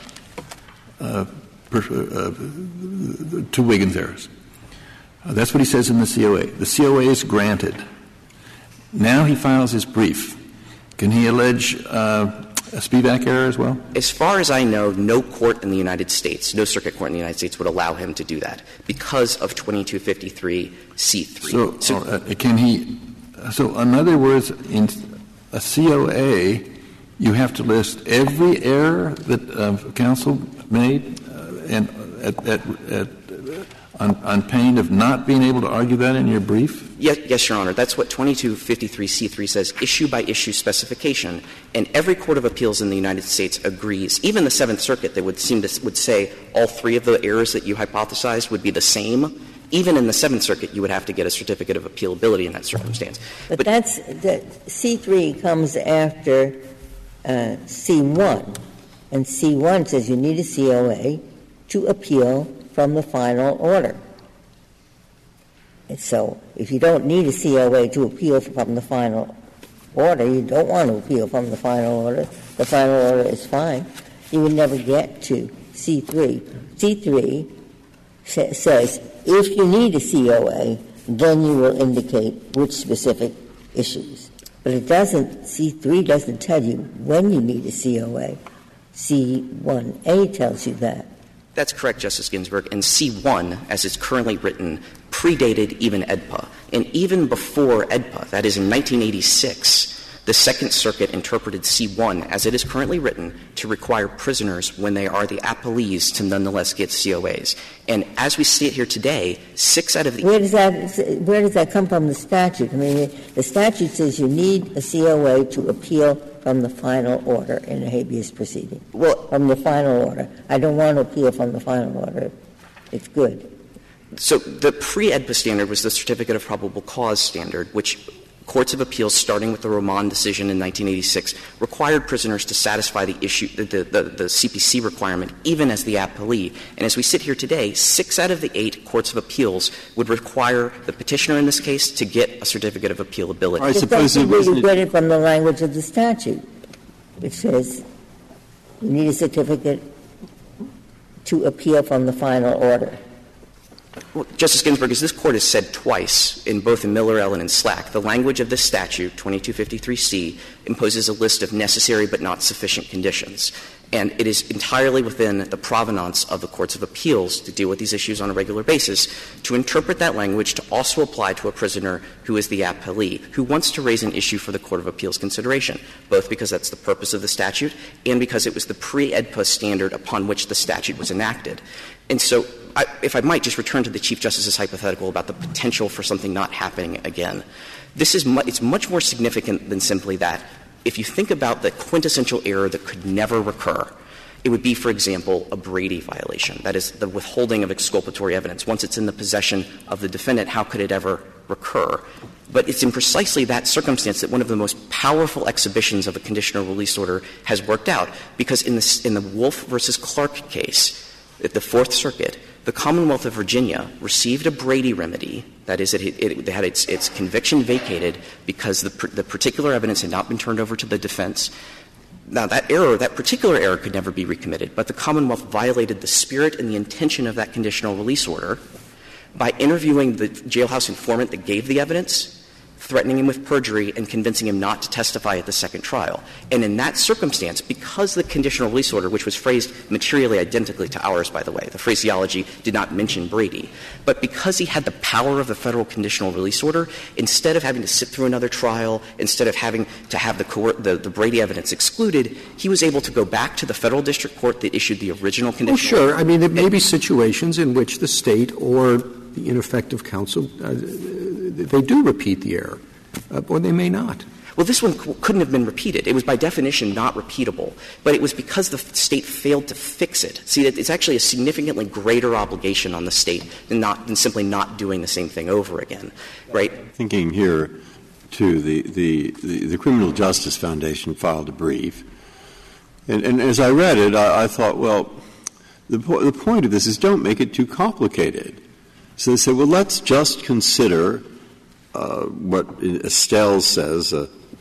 two Wiggins errors. That's what he says in the COA. The COA is granted. Now he files his brief. Can he allege a Spivak error as well? As far as I know, no court in the United States, no circuit court in the United States would allow him to do that because of 2253C3. So can he — so in other words, in a COA, you have to list every error that counsel made and on pain of not being able to argue that in your brief? Yes, Your Honor. That's what 2253C3 says, issue-by-issue specification. And every court of appeals in the United States agrees. Even the Seventh Circuit, they would say all three of the errors that you hypothesized would be the same. Even in the Seventh Circuit, you would have to get a certificate of appealability in that circumstance. But that's C3 comes after C1, and C1 says you need a COA to appeal from the final order. And so if you don't need a COA to appeal from the final order, you don't want to appeal from the final order, the final order is fine, you would never get to C3. C3 says if you need a COA, then you will indicate which specific issues. But it doesn't, C3 doesn't tell you when you need a COA. C1A tells you that. That's correct, Justice Ginsburg. And C1, as it's currently written, predated even AEDPA. And even before AEDPA, that is in 1986, the Second Circuit interpreted C1, as it is currently written, to require prisoners, when they are the appellees, to nonetheless get COAs. And as we see it here today, 6 out of the — Where does that come from, the statute? I mean, the statute says you need a COA to appeal from the final order in a habeas proceeding. Well, from the final order. I don't want to appeal from the final order. It's good. So the pre-AEDPA standard was the Certificate of Probable Cause standard, which courts of appeals, starting with the Roman decision in 1986, required prisoners to satisfy the issue, the CPC requirement, even as the appellee. And as we sit here today, 6 out of the 8 courts of appeals would require the petitioner in this case to get a certificate of appealability. I suppose you get it from the language of the statute, which says you need a certificate to appeal from the final order. Well, Justice Ginsburg, as this Court has said twice, in both in Miller, Ellen, and Slack, the language of this statute, 2253C, imposes a list of necessary but not sufficient conditions. And it is entirely within the provenance of the courts of appeals to deal with these issues on a regular basis to interpret that language to also apply to a prisoner who is the appellee, who wants to raise an issue for the Court of Appeals consideration, both because that's the purpose of the statute and because it was the pre-AEDPA standard upon which the statute was enacted. And so, if I might just return to the Chief Justice's hypothetical about the potential for something not happening again, this is it's much more significant than simply that. If you think about the quintessential error that could never recur, it would be, for example, a Brady violation. That is, the withholding of exculpatory evidence. Once it's in the possession of the defendant, how could it ever recur? But it's in precisely that circumstance that one of the most powerful exhibitions of a conditional release order has worked out, because in the Wolf v. Clark case, at the Fourth Circuit, the Commonwealth of Virginia received a Brady remedy. That is, it had its conviction vacated because the particular evidence had not been turned over to the defense. Now, that particular error could never be recommitted, but the Commonwealth violated the spirit and the intention of that conditional release order by interviewing the jailhouse informant that gave the evidence, threatening him with perjury, and convincing him not to testify at the second trial. And in that circumstance, because the conditional release order, which was phrased materially identically to ours, by the way, the phraseology did not mention Brady, but because he had the power of the federal conditional release order, instead of having to sit through another trial, instead of having to have the Brady evidence excluded, he was able to go back to the federal district court that issued the original conditional order. Well, sure. I mean, there may be situations in which the State or the ineffective counsel they do repeat the error, or they may not. Well, this one couldn't have been repeated. It was by definition not repeatable, but it was because the State failed to fix it. See, it's actually a significantly greater obligation on the State than simply not doing the same thing over again, right? Thinking here, too, the Criminal Justice Foundation filed a brief, and as I read it, I thought, well, the point of this is don't make it too complicated. So they said, well, let's just consider what Estelle says,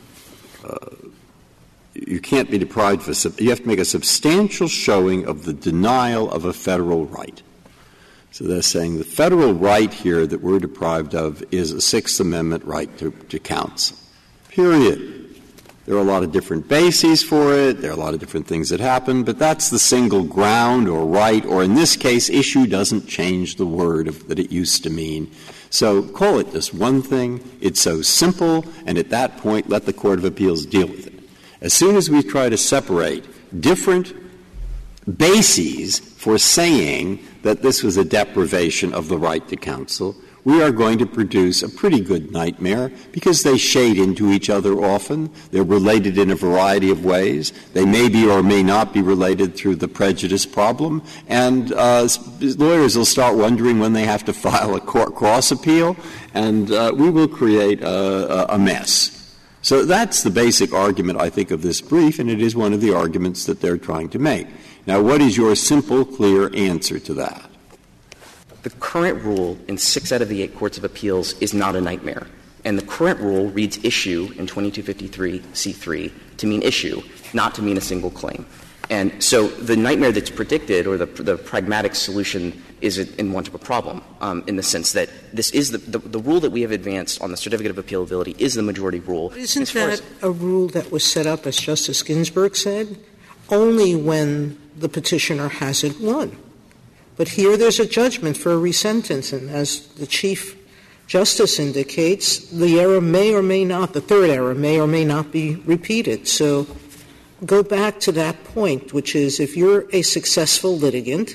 you can't be deprived of — you have to make a substantial showing of the denial of a federal right. So they're saying the federal right here that we're deprived of is a Sixth Amendment right to counsel, period. There are a lot of different bases for it. There are a lot of different things that happen, but that's the single ground or right, or in this case, issue doesn't change the word that it used to mean. So call it this one thing. It's so simple, and at that point, let the Court of Appeals deal with it. As soon as we try to separate different bases for saying that this was a deprivation of the right to counsel, we are going to produce a pretty good nightmare because they shade into each other often. They're related in a variety of ways. They may be or may not be related through the prejudice problem. And lawyers will start wondering when they have to file a cross appeal, and we will create a mess. So that's the basic argument, I think, of this brief, and it is one of the arguments that they're trying to make. Now, what is your simple, clear answer to that? The current rule in 6 out of the 8 courts of appeals is not a nightmare. And the current rule reads issue in 2253c3 to mean issue, not to mean a single claim. And so the nightmare that's predicted, or the pragmatic solution, is in want of a problem, in the sense that this is the rule that we have advanced on the certificate of appealability is the majority rule. But isn't that a rule that was set up, as Justice Ginsburg said, only when the petitioner hasn't won? But here there's a judgment for a resentencing. As the Chief Justice indicates, the error may or may not, the third error may or may not be repeated. So go back to that point, which is if you're a successful litigant,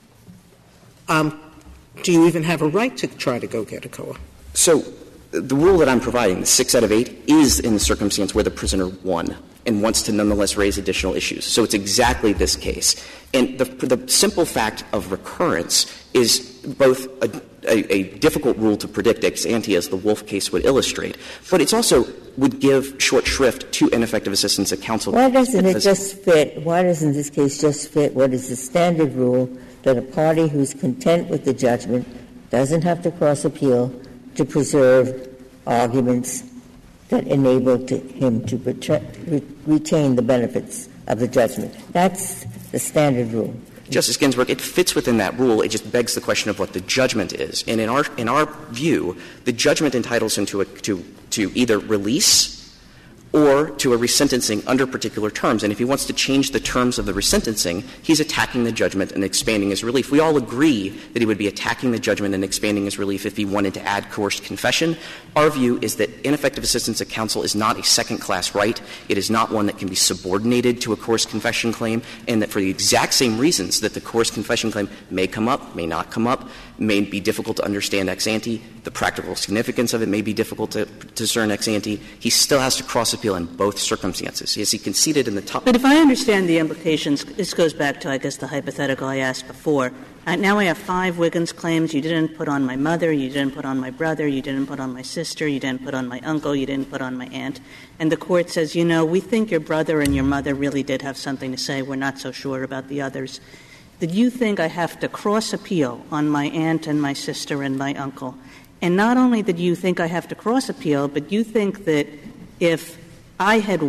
do you even have a right to try to go get a COA? So the rule that I'm providing, 6 out of 8, is in the circumstance where the prisoner won and wants to nonetheless raise additional issues. So it's exactly this case. And the simple fact of recurrence is both a difficult rule to predict ex ante, as the Wolf case would illustrate, but it's also would give short shrift to ineffective assistance of counsel. Why doesn't it just fit? Why doesn't this case just fit what is the standard rule that a party who's content with the judgment doesn't have to cross appeal to preserve arguments that enabled him to retain the benefits of the judgment? That's the standard rule. Justice Ginsburg, it fits within that rule. It just begs the question of what the judgment is. And in our view, the judgment entitles him to either release or to a resentencing under particular terms. And if he wants to change the terms of the resentencing, he's attacking the judgment and expanding his relief. We all agree that he would be attacking the judgment and expanding his relief if he wanted to add coerced confession. Our view is that ineffective assistance of counsel is not a second-class right. It is not one that can be subordinated to a coerced confession claim, and that for the exact same reasons that the coerced confession claim may come up, may not come up, may be difficult to understand ex ante, the practical significance of it may be difficult to discern ex ante, he still has to cross appeal in both circumstances. As he conceded in the top. But if I understand the implications, this goes back to, I guess, the hypothetical I asked before. Now I have 5 Wiggins claims. You didn't put on my mother, you didn't put on my brother, you didn't put on my sister, you didn't put on my uncle, you didn't put on my aunt. And the court says, we think your brother and your mother really did have something to say. We're not so sure about the others. Did you think I have to cross appeal on my aunt and my sister and my uncle? And not only did you think I have to cross appeal, but you think that if I had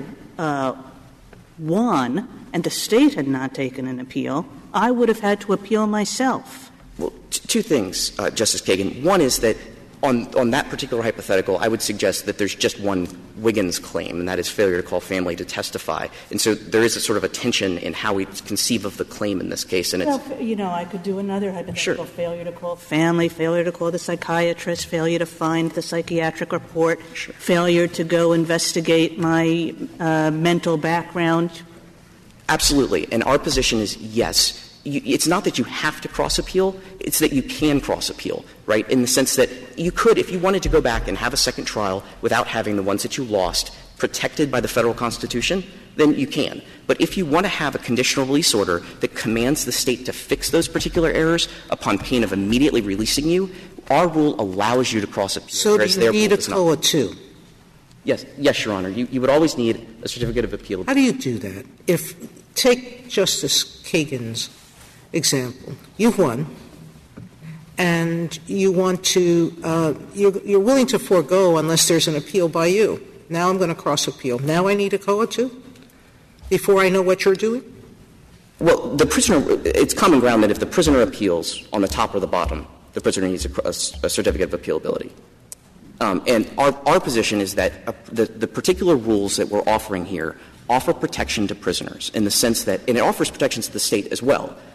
won and the state had not taken an appeal, I would have had to appeal myself. Well, 2 things, Justice Kagan. One is that on that particular hypothetical, I would suggest that there's just one Wiggins claim, and that is failure to call family to testify. And so there is a sort of a tension in how we conceive of the claim in this case. And I could do another hypothetical. Sure. Failure to call family, failure to call the psychiatrist, failure to find the psychiatric report, Sure. failure to go investigate my mental background. Absolutely. And our position is yes. It's not that you have to cross appeal, it's that you can cross appeal, right? In the sense that you could, if you wanted to go back and have a second trial without having the ones that you lost protected by the Federal Constitution, then you can. But if you want to have a conditional release order that commands the state to fix those particular errors upon pain of immediately releasing you, our rule allows you to cross appeal. So do you need a COA too? Yes, Your Honor. You would always need a certificate of appeal. How do you do that? Take Justice Kagan's example. You've won, and you want to you're willing to forego unless there's an appeal by you. Now I'm going to cross appeal. Now I need a COA too? Before I know what you're doing? Well, the prisoner, it's common ground that if the prisoner appeals on the top or the bottom, the prisoner needs a certificate of appealability. And our position is that the particular rules that we're offering here offer protection to prisoners in the sense that, and it offers protection to the state as well,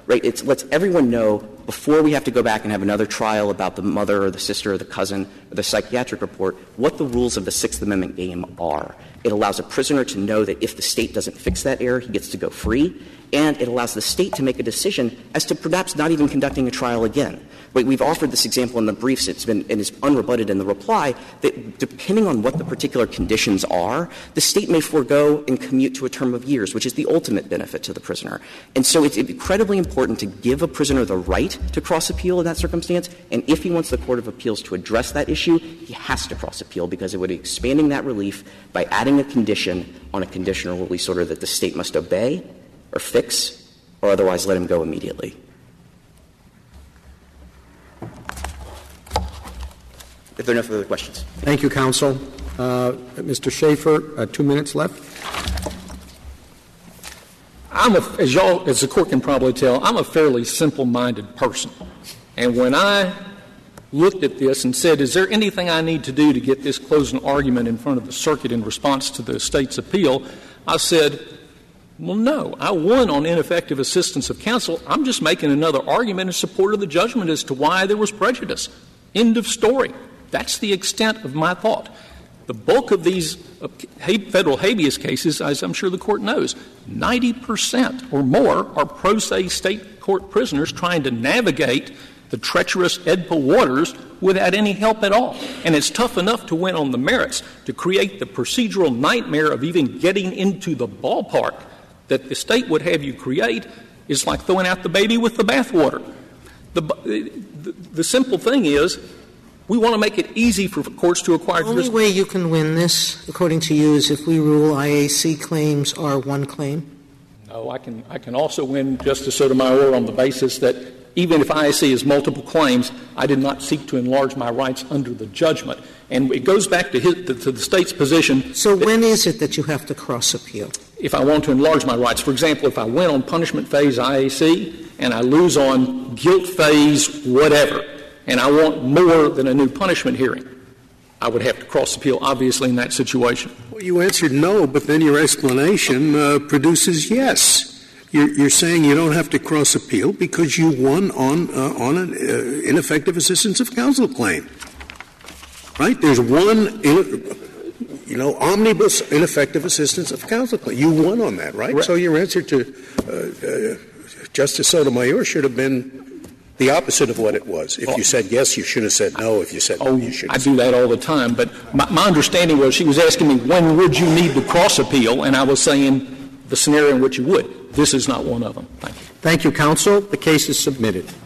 right? It lets everyone know before we have to go back and have another trial about the mother or the sister or the cousin or the psychiatric report what the rules of the Sixth Amendment game are. It allows a prisoner to know that if the State doesn't fix that error, he gets to go free, and it allows the State to make a decision as to perhaps not even conducting a trial again. We've offered this example in the briefs. It's unrebutted in the reply that depending on what the particular conditions are, the State may forego and commute to a term of years, which is the ultimate benefit to the prisoner. And so it's incredibly important to give a prisoner the right to cross-appeal in that circumstance, and if he wants the Court of Appeals to address that issue, he has to cross-appeal because it would be expanding that relief by adding a condition on a conditional release order that the State must obey or fix or otherwise let him go immediately. If there are no further questions. Thank you, counsel. Mr. Schaefer, 2 minutes left. As the Court can probably tell, I'm a fairly simple-minded person. And when I looked at this and said, is there anything I need to do to get this closing argument in front of the circuit in response to the State's appeal, I said, well, no. I won on ineffective assistance of counsel. I'm just making another argument in support of the judgment as to why there was prejudice. End of story. That's the extent of my thought. The bulk of these federal habeas cases, as I'm sure the Court knows, 90% or more are pro se State court prisoners trying to navigate the treacherous EDPA waters without any help at all. And it's tough enough to win on the merits. To create the procedural nightmare of even getting into the ballpark that the State would have you create is like throwing out the baby with the bathwater. The simple thing is, we want to make it easy for courts to acquire jurisdiction. The only way you can win this, according to you, is if we rule IAC claims are one claim? No, I can also win, Justice Sotomayor, on the basis that even if IAC is multiple claims, I did not seek to enlarge my rights under the judgment. And it goes back to the State's position. So when is it that you have to cross-appeal? If I want to enlarge my rights. For example, if I win on punishment phase IAC and I lose on guilt phase whatever, and I want more than a new punishment hearing, I would have to cross-appeal, obviously, in that situation. Well, you answered no, but then your explanation produces yes. You're saying you don't have to cross-appeal because you won on an ineffective assistance of counsel claim. Right? There's one, omnibus ineffective assistance of counsel claim. You won on that, right? So your answer to Justice Sotomayor should have been the opposite of what it was. If you said yes, you should have said no. If you said no, you should have said I do that all the time. But my understanding was she was asking me when would you need to cross-appeal, and I was saying the scenario in which you would. This is not one of them. Thank you. Thank you, counsel. The case is submitted.